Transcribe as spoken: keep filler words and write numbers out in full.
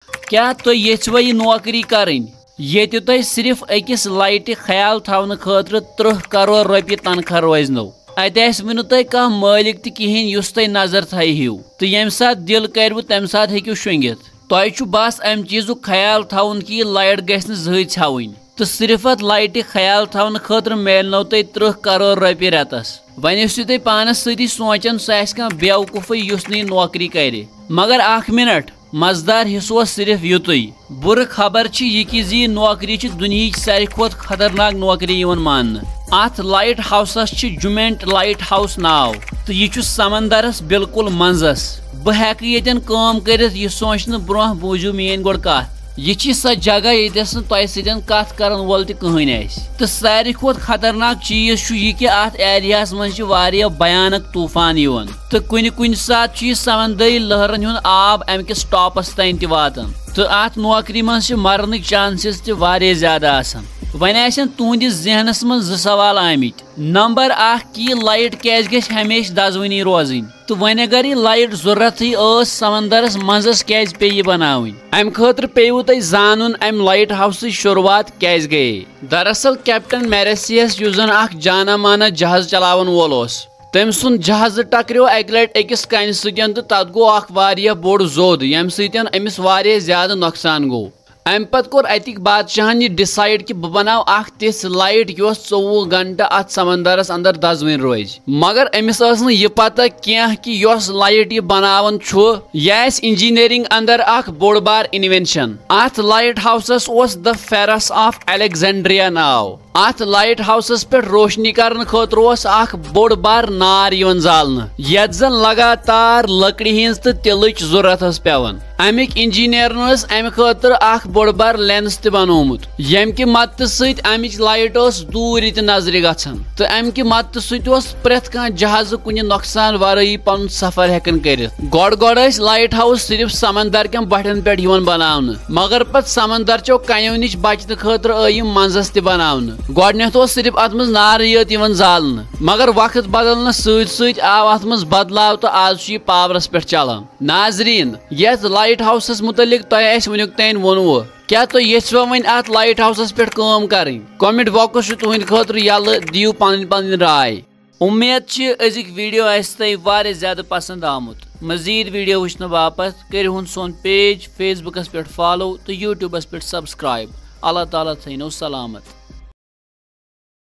کیا تو یژھو یہ نوکری کریں یت تہ صرف اکس لائٹ خیال تھاون خاطر ترہ کروڑ روپیہ تنخواہ روزنو ات ونو تہ کھانا مالک تہ کہین اس تہ نظر تھے ہیو تو یم سات دل کرو تمہ سات ہیکو شونگت تہ بس ام چیز خیال تھاون کہ یہ لائٹ گھس زہی ژھوین تو صرف ات لائٹ خیال تھاون خاطر میلنو تہ ترہ کروڑ روپیہ رتس ون ٲسِو تُہۍ پانس سۭتی سونچان سُہ آسہِ کانٛہہ بیوقوٗفٕے یُس نہٕ یہِ نوکری کرِ مگر اکھ منٹ مزدار حصہٕ اوس صرف یُتُے بُرٕ خبر چھِ یہِ کہِ زِ یہِ نوکری چھِ دُنہِچ ساروی کھۄتہٕ خطرناک نوکری یِوان ماننہٕ اتھ لایٹ ہاوسس چھِ جُمینٹ لایٹ ہاوس ناو تہٕ یہِ چھُ سمندرس بالکل منٛزس بہٕ ہٮ۪کہٕ ییٚتٮ۪ن کٲم کٔرِتھ یہِ سونچنہٕ برونٛہہ بوٗزِو میٲنۍ گۄڈٕ کتھ یہ چھ سۄ جگہ ییٚتٮ۪س نہٕ تۄہہِ سۭتۍ کتھ کرن وول تہِ کٕہٕنۍ آسہِ تہٕ ساروی کھۄتہٕ خطرناک چیٖز چھُ یہِ کہِ اتھ ایریاہس منٛز چھِ واریاہ بھیانک طوٗفان یِوان تہٕ کُنہِ کُنہِ ساتہٕ چھُ یہِ سمندری لہرن ہُنٛد آب امہِ کِس ٹاپس تام تہِ واتان تہٕ اتھ نوکری منٛز چھِ مرنٕکۍ چانسز تہِ واریاہ زیادٕ آسان وۄنۍ آسن تُہنٛدِس ذہنس منٛز زٕ سوال آمٕتۍ نمبر اکھ کہ یہ لایٹ کیازِ گژھِ ہمیشہ دزوٕنی روزٕنۍ تو وۄنۍ اگر یہ لایٹ ضرورتھٕے ٲس سمندرس منٛزس کیازِ پیٚیہِ یہِ بناوٕنۍ امہِ خٲطرٕ پیٚیوٕ تۄہہِ زانُن امہِ لایٹ ہاوسٕچ شروعات کیازِ گٔیے دراصل کیپٹن میریسیس یُس زن اکھ جانا مانا جہاز چلاون وول اوس تٔمۍ سُنٛد جہازٕ ٹکریو اکہِ لٹہِ أکِس کنہِ سۭتۍ تہٕ تتھ گوٚو اکھ واریاہ بوٚڑ زوٚد ییٚمہِ سۭتۍ أمِس واریاہ زیادٕ نۄقصان گوٚو امہ پتہٕ کوٚر اتِکۍ بادشاہن یہ ڈسائڈ کہ بہٕ بناو اکھ تِژھ لایٹ یۄس ژوٚوُہ گنٹہٕ اتھ سمندرس اندر دزوٕنۍ روزِ مگر أمِس ٲس نہٕ یہِ پتہ کینٛہہ کہ یۄس لایٹ یہِ بناوان چھُ یہِ آسہِ انجینئرنگ اندر اکھ بوٚڑ بار انوینشن اتھ لایٹ ہاوسس اوس د فیرس آف الیگزینڈریا ناو اتھ لایٹ ہاوسس پٮ۪ٹھ روشنی کرنہٕ خٲطرٕ اوس اکھ بوٚڑ بار نار یِوان زالنہٕ یتھ زن لگاتار لکڑِ ہٕنٛز تہٕ تِلٕچ ضرورت ٲس پیوان امِکۍ انجینئرن ٲس امہِ خٲطرٕ اکھ بوٚڑ بار لینس تہِ بنومُت ییٚمہِ کہِ مدتہٕ سۭتۍ امِچ لایٹ ٲس دوٗرِ تہِ نظرِ گژھان تہٕ امہِ کہِ مدتہٕ سۭتۍ اوس پرٛٮ۪تھ کانٛہہ جہازٕ کُنہِ نۄقصان ورٲیی پنُن سفر ہٮ۪کان کٔرِتھ گۄڈٕ گۄڈٕ ٲسۍ لایٹ ہاوس صرف سمندر کٮ۪ن بٹھٮ۪ن پٮ۪ٹھ یِوان بناونہٕ مگر پتہٕ سمندر چو کنیو نِش بچنہٕ خٲطرٕ آیہِ یِم منٛزس تہِ بناونہٕ گۄڈٕنٮ۪تھ اوس صرف اتھ منٛز نارٕے یٲژ یِوان زالنہٕ مگر وقت بدلنس سۭتۍ سۭتۍ آو اتھ منٛز بدلاو تہٕ آز چھُ یہِ پاورس پٮ۪ٹھ چلان ناظریٖن یتھ لایٹ ہاوسس متعلق تۄہہِ اسہِ وُنیُک تام ووٚنوٕ کیا تُہۍ یژھوا وۄنۍ اتھ لایٹ ہاوسس پٮ۪ٹھ کٲم کرٕنۍ کومنٹ باکس چھُ تُہنٛدِ خٲطرٕ یلہٕ دِیِو پنٕنۍ پنٕنۍ راے امید چھِ أزِکۍ ویڈیو آسہِ تۄہہِ واریاہ زیادٕ پسنٛد آمُت مزیٖد ویڈیو وٕچھنہٕ باپتھ کٔرِہُن سون پیج فیس بُکس پٮ۪ٹھ فالو تہٕ یوٗٹیوٗبس پٮ۪ٹھ سبسکرایب اللہ تعالیٰ تھٲینو سلامت